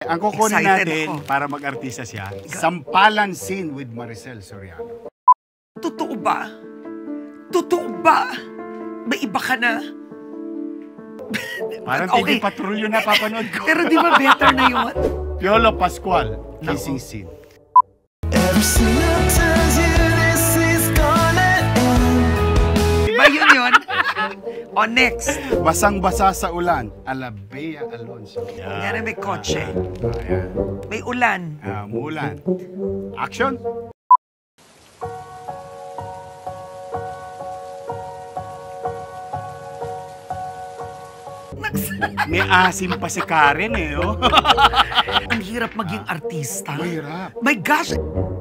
Ang kukunin Excited natin ako. para mag-artista siya, Sampalan Scene with Maricel Soriano. Totoo ba? Totoo ba? May iba ka na? Parang Okay. TV Patrolyo na papanood ko. Pero di ba better na yun? Piolo Pascual, kissing scene. Diba yun? O next. Basang-basa sa ulan, Alabea Alonso. Yan may kotse. Ayan. May ulan. Mulan. Action! May asim pa si Karen eh, oh. Ang hirap maging artista. Mahirap. My gosh!